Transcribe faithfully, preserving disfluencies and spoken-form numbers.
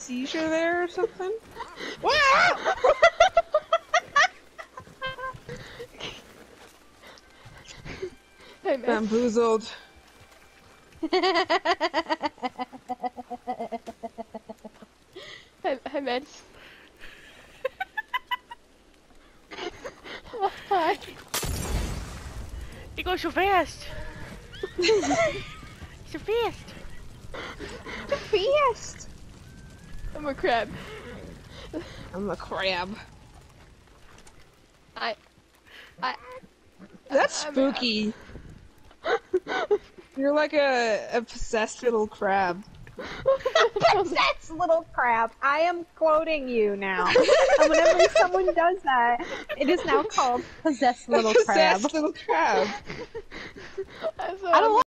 seizure there or something? Hey, man. Bamboozled. Hey, hey, man. Hi. You go so fast. So fast. The fast. I'm a crab. I'm a crab. I... I... That's I'm spooky. You're like a, a possessed little crab. Possessed little crab. I am quoting you now. And whenever someone does that, it is now called possessed little crab. Possessed little crab. I I don't